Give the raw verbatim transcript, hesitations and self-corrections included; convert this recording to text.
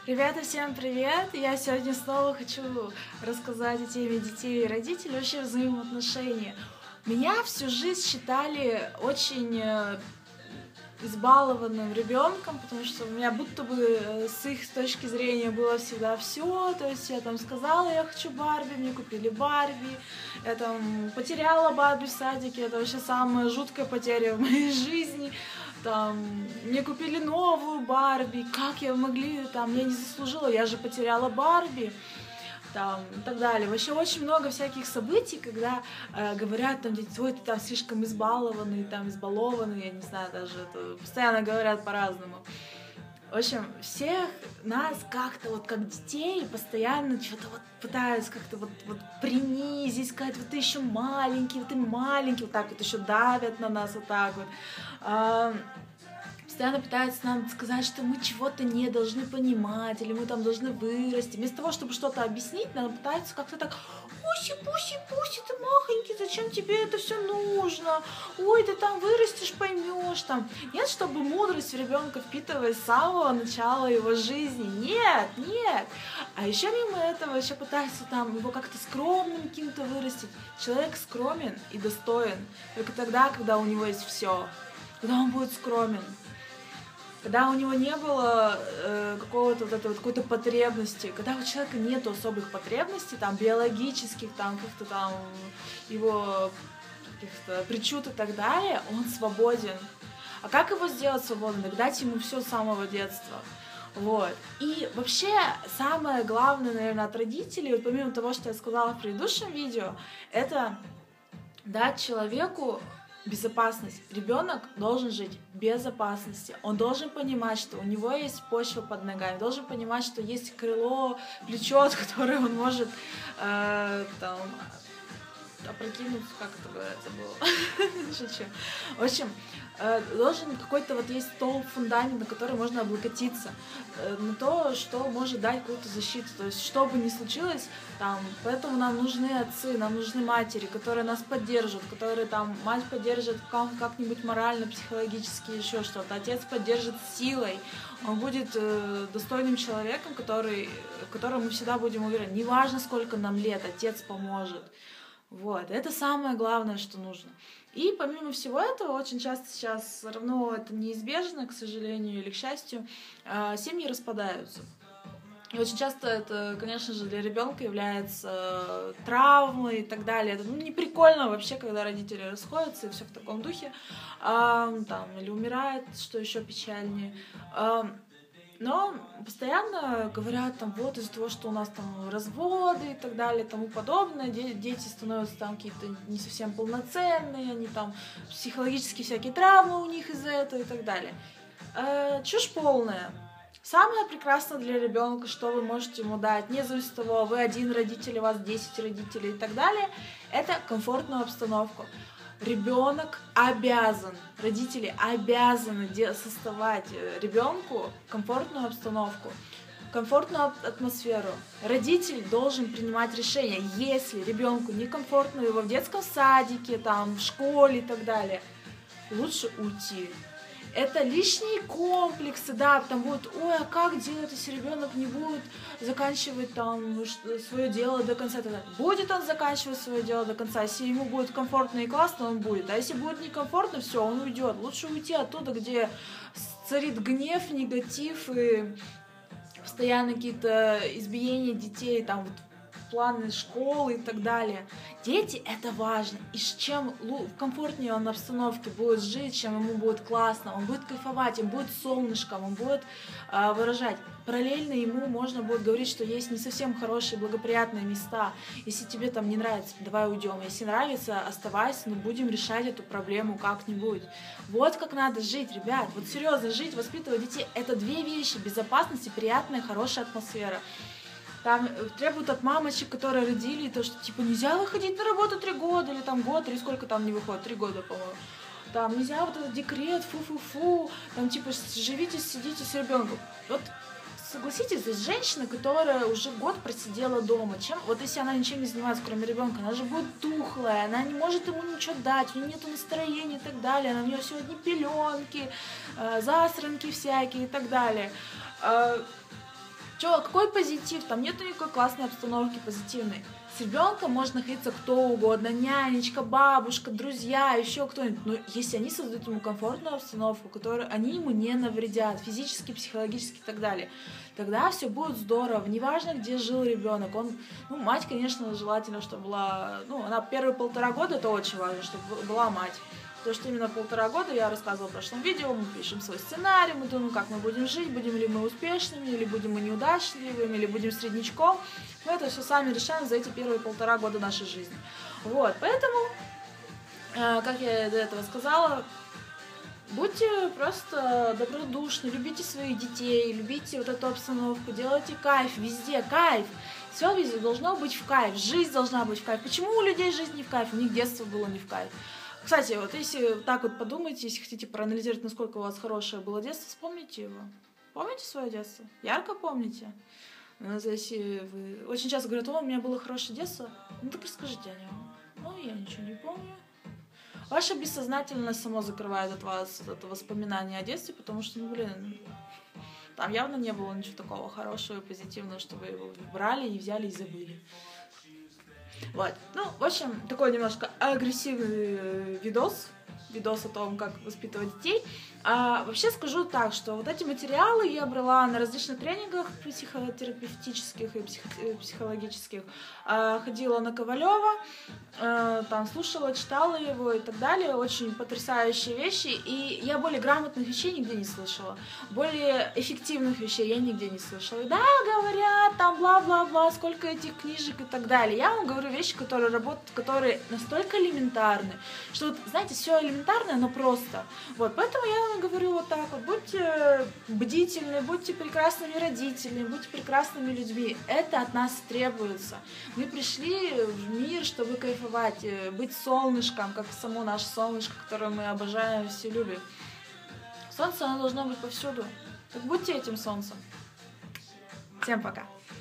Ребята, всем привет! Я сегодня снова хочу рассказать о теме детей и родителей, вообще взаимоотношения. Меня всю жизнь считали очень избалованным ребенком, потому что у меня будто бы с их точки зрения было всегда все, то есть я там сказала, я хочу Барби, мне купили Барби, я там потеряла Барби в садике, это вообще самая жуткая потеря в моей жизни. Там, мне купили новую Барби, как я могли, там, я не заслужила, я же потеряла Барби, там, и так далее. Вообще очень много всяких событий, когда э, говорят, там, ой, ты там слишком избалованный, там, избалованный, я не знаю, даже это постоянно говорят по-разному. В общем, всех нас как-то вот как детей постоянно что-то вот пытаются как-то вот, вот принизить, сказать, вот ты еще маленький, вот ты маленький, вот так вот еще давят на нас, вот так вот. А, постоянно пытаются нам сказать, что мы чего-то не должны понимать, или мы там должны вырасти. Вместо того, чтобы что-то объяснить, нам пытаются как-то так: пуси, пуси, пуси, ты махонький, зачем тебе это все нужно? Ой, ты там вырастешь, поймешь там. Нет, чтобы мудрость в ребенка впитывать с самого начала его жизни. Нет, нет. А еще мимо этого еще пытаются там его как-то скромным каким-то вырастить. Человек скромен и достоин только тогда, когда у него есть все. Когда он будет скромен. Когда у него не было э, какого-то вот этого, какой-то потребности, когда у человека нет особых потребностей, там, биологических, там, как-то там, его каких-то причуд и так далее, он свободен. А как его сделать свободным? Дать ему все с самого детства. Вот. И вообще, самое главное, наверное, от родителей, вот помимо того, что я сказала в предыдущем видео, это дать человеку безопасность. Ребенок должен жить в безопасности. Он должен понимать, что у него есть почва под ногами, должен понимать, что есть крыло, плечо, от которого он может э, там опрокинуться, как это говорят, забыла. Шучу. В общем, должен какой-то вот есть столб, фундамент, на который можно облокотиться, на то, что может дать какую-то защиту. То есть, что бы ни случилось, там, поэтому нам нужны отцы, нам нужны матери, которые нас поддержат, которые там, мать поддержит как-нибудь морально, психологически, еще что-то. Отец поддержит силой. Он будет э, достойным человеком, который, в котором мы всегда будем уверены. Неважно, сколько нам лет, отец поможет. Вот, это самое главное, что нужно. И помимо всего этого, очень часто сейчас все равно это неизбежно, к сожалению или к счастью, семьи распадаются. И очень часто это, конечно же, для ребенка является травмой и так далее. Это ну, не прикольно вообще, когда родители расходятся и все в таком духе, а, там, или умирают, что еще печальнее. А, Но постоянно говорят, там, вот из-за того, что у нас там разводы и так далее, и тому подобное, дети становятся там какие-то не совсем полноценные, они там психологические всякие травмы у них из-за этого и так далее. Э, чушь полная. Самое прекрасное для ребенка, что вы можете ему дать, независимо от того, вы один родитель, у вас десять родителей и так далее, это комфортную обстановку. Ребенок обязан, родители обязаны создавать ребенку комфортную обстановку, комфортную атмосферу. Родитель должен принимать решение, если ребенку некомфортно его в детском садике, там, в школе и так далее, лучше уйти. Это лишние комплексы, да, там будет, ой, а как делать, если ребенок не будет заканчивать там свое дело до конца? Тогда будет он заканчивать свое дело до конца, если ему будет комфортно и классно, он будет, а если будет некомфортно, все, он уйдет. Лучше уйти оттуда, где царит гнев, негатив и постоянно какие-то избиения детей, там вот планы школы и так далее. Дети — это важно. И чем комфортнее он в обстановке будет жить, чем ему будет классно, он будет кайфовать, он будет солнышком, он будет э, выражать. Параллельно ему можно будет говорить, что есть не совсем хорошие, благоприятные места. Если тебе там не нравится, давай уйдем. Если нравится, оставайся, но будем решать эту проблему как-нибудь. Вот как надо жить, ребят. Вот серьезно, жить, воспитывать детей — это две вещи. Безопасность и приятная, хорошая атмосфера. Там требуют от мамочек, которые родили, то, что типа нельзя выходить на работу три года, или там год, или сколько там не выходит, три года, по-моему. Там нельзя вот этот декрет, фу-фу-фу, там типа живите, сидите с ребенком. Вот согласитесь, здесь женщина, которая уже год просидела дома. Чем, вот если она ничем не занимается, кроме ребенка, она же будет тухлая, она не может ему ничего дать, у нее нет настроения и так далее, она у нее сегодня пеленки, э, засранки всякие и так далее. Э, Чё, какой позитив? Там нету никакой классной обстановки позитивной. С ребенком может находиться кто угодно, нянечка, бабушка, друзья, еще кто-нибудь. Но если они создают ему комфортную обстановку, которую они ему не навредят физически, психологически и так далее, тогда все будет здорово. Неважно, где жил ребенок. Он, ну, мать, конечно, желательно, чтобы была, ну, она первые полтора года, это очень важно, чтобы была мать. Потому что именно полтора года, я рассказывала в прошлом видео, мы пишем свой сценарий, мы думаем, как мы будем жить, будем ли мы успешными, или будем мы неудачливыми, или будем среднячком. Мы это все сами решаем за эти первые полтора года нашей жизни. Вот, поэтому, э, как я до этого сказала, будьте просто добродушны, любите своих детей, любите вот эту обстановку, делайте кайф везде, кайф. Все везде должно быть в кайф, жизнь должна быть в кайф. Почему у людей жизнь не в кайф? У них детство было не в кайф. Кстати, вот если так вот подумать, если хотите проанализировать, насколько у вас хорошее было детство, вспомните его. Помните свое детство? Ярко помните? Если вы очень часто говорят, о, у меня было хорошее детство, ну так расскажите о нем. Ну, я ничего не помню. Ваше бессознательное само закрывает от вас это воспоминание о детстве, потому что, ну, блин, там явно не было ничего такого хорошего и позитивного, чтобы его брали и взяли и забыли. Вот, ну, в общем, такой немножко агрессивный видос, видос о том, как воспитывать детей. А вообще скажу так, что вот эти материалы я брала на различных тренингах психотерапевтических и псих- психологических. А, ходила на Ковалева, а, там слушала, читала его и так далее. Очень потрясающие вещи. И я более грамотных вещей нигде не слышала. Более эффективных вещей я нигде не слышала. И да, говорят, там бла-бла-бла, сколько этих книжек и так далее. Я вам говорю вещи, которые работают, которые настолько элементарны, что, вот, знаете, все элементарное, но просто. Вот, поэтому я вам говорю вот так вот, будьте бдительны, будьте прекрасными родителями, будьте прекрасными людьми. Это от нас требуется. Мы пришли в мир, чтобы кайфовать, быть солнышком, как само наше солнышко, которое мы обожаем, все любим. Солнце, оно должно быть повсюду. Так будьте этим солнцем. Всем пока.